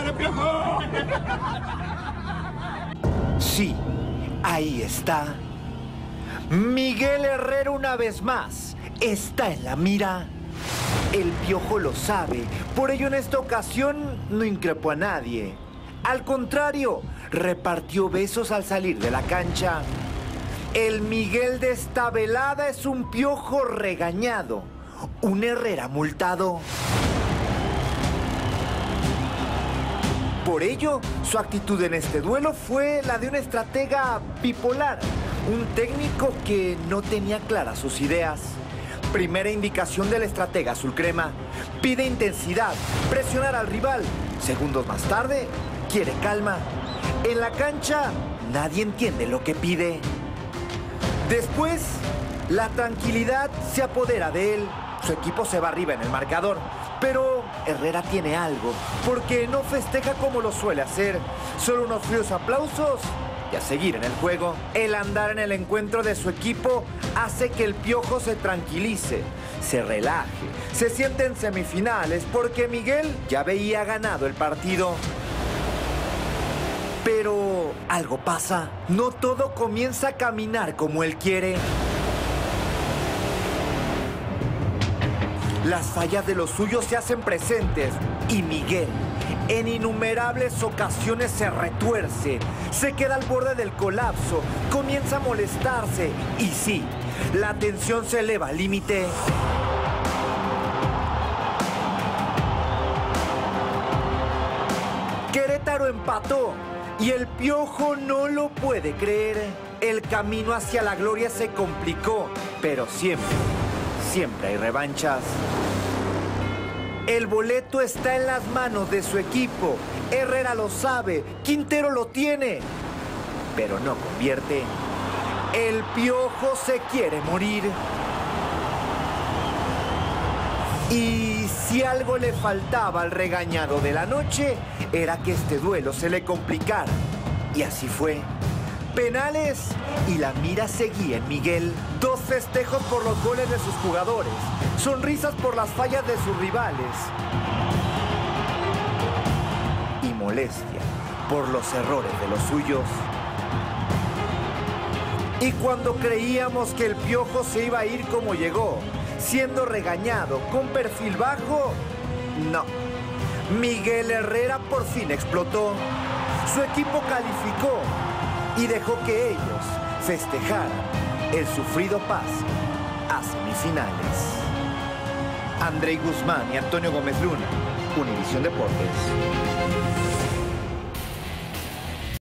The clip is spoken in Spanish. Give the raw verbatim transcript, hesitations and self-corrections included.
cara, Piojo! Sí, ahí está. Miguel Herrera una vez más está en la mira. El Piojo lo sabe, por ello en esta ocasión no increpó a nadie. Al contrario, repartió besos al salir de la cancha. El Miguel de esta velada es un Piojo regañado, un Herrera multado. Por ello, su actitud en este duelo fue la de un estratega bipolar, un técnico que no tenía claras sus ideas. Primera indicación del estratega azul crema: pide intensidad, presionar al rival. Segundos más tarde, quiere calma. En la cancha, nadie entiende lo que pide. Después, la tranquilidad se apodera de él. Su equipo se va arriba en el marcador. Pero Herrera tiene algo, porque no festeja como lo suele hacer. Solo unos fríos aplausos y a seguir en el juego. El andar en el encuentro de su equipo hace que el Piojo se tranquilice, se relaje, se siente en semifinales, porque Miguel ya veía ganado el partido. Pero algo pasa. No todo comienza a caminar como él quiere. Las fallas de los suyos se hacen presentes y Miguel en innumerables ocasiones se retuerce, se queda al borde del colapso, comienza a molestarse y sí, la tensión se eleva al límite. Querétaro empató y el Piojo no lo puede creer. El camino hacia la gloria se complicó, pero siempre, siempre hay revanchas. El boleto está en las manos de su equipo. Herrera lo sabe, Quintero lo tiene, pero no convierte. El Piojo se quiere morir. Y si algo le faltaba al regañado de la noche, era que este duelo se le complicara. Y así fue. Penales y la mira seguía en Miguel. Dos festejos por los goles de sus jugadores. Sonrisas por las fallas de sus rivales. Y molestia por los errores de los suyos. Y cuando creíamos que el Piojo se iba a ir como llegó, siendo regañado, con perfil bajo, no. Miguel Herrera por fin explotó. Su equipo calificó y dejó que ellos festejaran el sufrido pase a semifinales. Andrei Guzmán y Antonio Gómez Luna, Univisión Deportes.